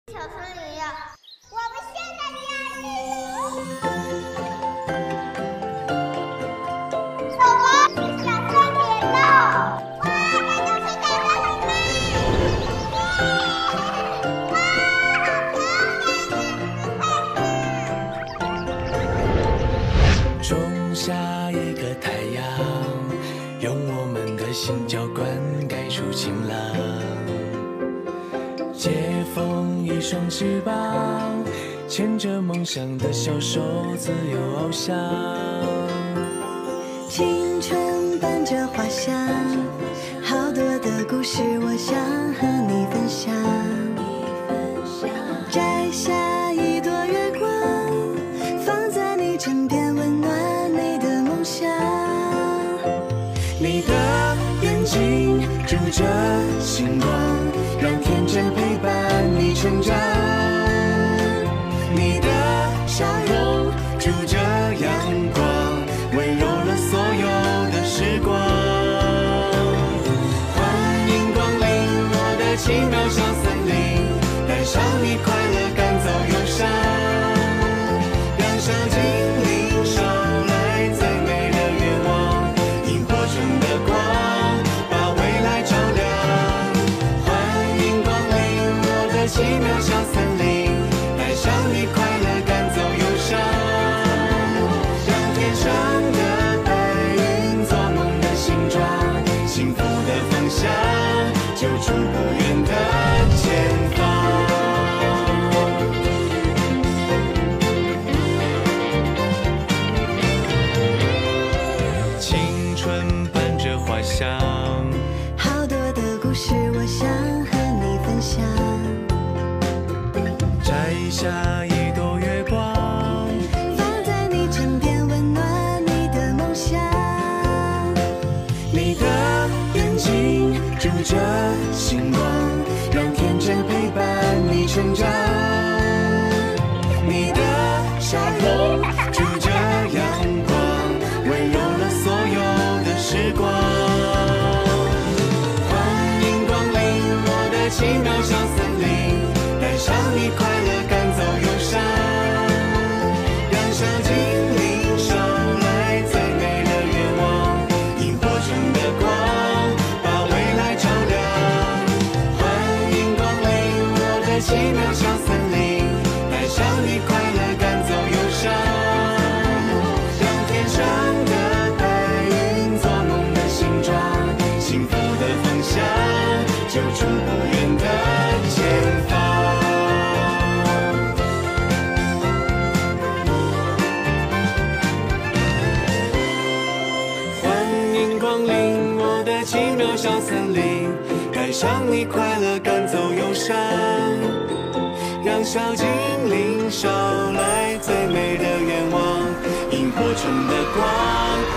小森林呀，我们现在就要去走啊，小森林了！哇，这就是小森林吗？哇， 种下一个太阳，用我们的心浇灌溉出晴朗。解封一双翅膀，牵着梦想的小手，自由翱翔。 青春伴着花香，好多的故事我想和你分享。摘下一朵月光，放在你枕边，温暖你的梦想。 你的眼睛住着星光，让天真陪伴你成长。你的笑容住着阳光，温柔了所有的时光。欢迎光临我的奇妙小森林，带上你快乐赶走忧伤，让小精灵捎来最美的愿望，萤火虫的光把未来照亮。欢迎光临我的奇妙小森林，带上你快乐赶走忧伤，让天上的白云做梦的形状，幸福的方向就住不远的前方。青春伴着花香， 好多的故事我想和你分享。 摘下一朵月光， 放在你枕边，温暖你的梦想。 你的眼睛住着星光，让天真陪伴你成长。你的笑容住着阳光，温柔了所有的时光。欢迎光临我的奇妙小森林，带上你快乐赶走忧伤，让小精灵捎来最美的愿望，萤火虫的光把未来照亮。欢迎光临我的奇妙小森林，带上你快乐赶走忧伤，让天上的白云做梦的形状，幸福的方向就住不远的前方。欢迎光临我的奇妙小森林，带上你快乐赶走忧伤，让小精灵捎来最美的愿望，萤火虫的光